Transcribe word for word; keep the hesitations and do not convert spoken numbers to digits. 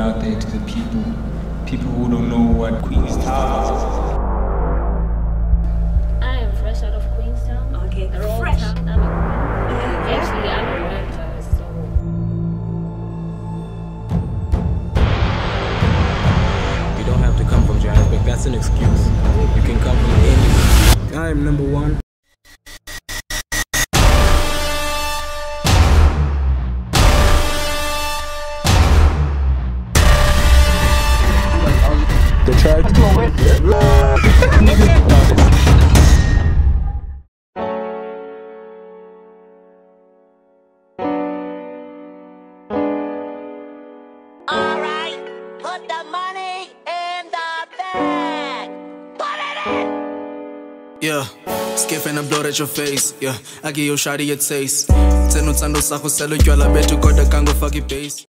out there to the people, people who don't know what Queenstown is. I am fresh out of Queenstown. Okay, The wrong fresh. town. I'm a queen. Actually, I'm a Atlanta, so. You don't have to come from Johannesburg, that's an excuse. You can come from anywhere. I am number one. They tried to Alright, put the money in the bag. Put it in. Yeah, skip and I blow at your face. Yeah, I give you a shot of your taste. Tell no tando sa go sell you all I bet you got the kango fucking base.